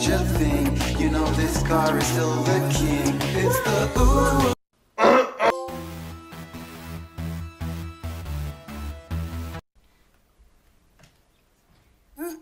a thing. You know this car is still the king. It's the ooh.